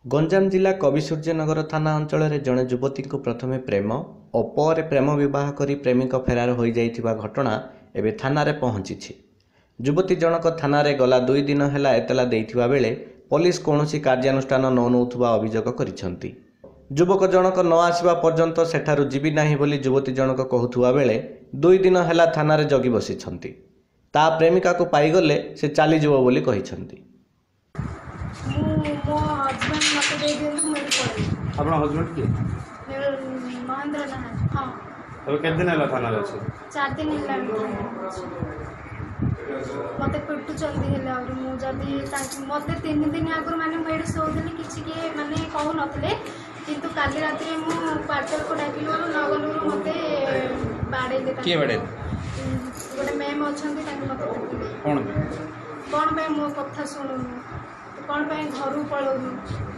गंजाम जिला कविसूर्यनगर थाना अंचल जड़े युवती को प्रथमे प्रेम और पर प्रेम विवाह करी प्रेमिक फेरार हो जाइथिबा घटना एवं थाना पहुंची। युवती जनक थाना गला 2 दिन है एतला देइथिबा बेले पुलिस कौनसी कार्यानुष्ठान न नौथुबा अभियोग करिसेंती। युवक जनक न आसिबा पर्यंत सेठारु जीवी नाही बोली युवती जनक कहूथुबा बेले 2 दिन है थाना जगी बसिछंती। ता प्रेमिका को पाइगले से चली जीव बोली कहिसेंती। अपना हस्बैंड की महेंद्र ना हां अब केते दिन हला थाना अछि 4 दिन हला मते पिट्टू चंदी हेले और मु जदी मते 3 दिन आगु माने मेड सोदली किछि के माने कहू नथले किंतु काली रात रे मु पार्सल को डाकिलो नगलु मते बाडे दे के बाडे गोटे मैम अछंती ताके मते कोन कोन बे मो कथा सुनु कोन पे घर पळौ